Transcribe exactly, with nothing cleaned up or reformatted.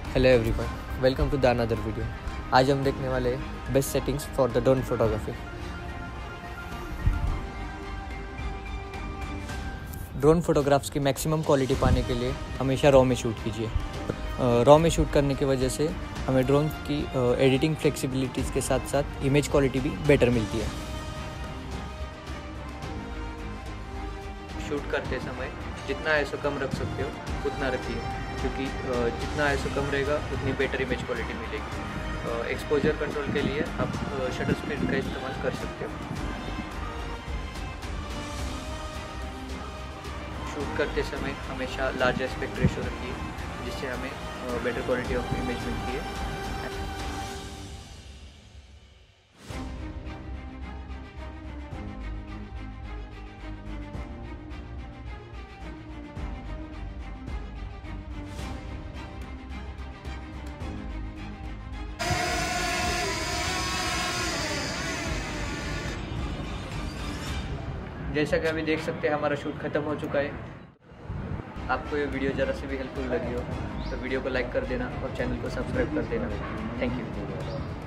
Hello everyone, welcome to the another video. आज हम देखने वाले best settings for the drone photography. Drone photographs की मैक्सिमम क्वालिटी पाने के लिए हमेशा रॉ में शूट कीजिए। रॉ में शूट करने की वजह से हमें ड्रोन की एडिटिंग फ्लेक्सिबिलिटीज़ के साथ साथ इमेज क्वालिटी भी बेटर मिलती है। शूट करते समय जितना आईएसओ कम रख सकते हो उतना रखिए, क्योंकि जितना आईएसओ कम रहेगा उतनी बेटर इमेज क्वालिटी मिलेगी। एक्सपोजर कंट्रोल के लिए आप शटर स्पीड का इस्तेमाल कर सकते हो। शूट करते समय हमेशा लार्ज एस्पेक्ट रेशो रखिए, जिससे हमें बेटर क्वालिटी ऑफ इमेज मिलती है। जैसा कि अभी देख सकते हैं हमारा शूट ख़त्म हो चुका है। आपको ये वीडियो ज़रा से भी हेल्पफुल लगी हो तो वीडियो को लाइक कर देना और चैनल को सब्सक्राइब कर देना। Thank you.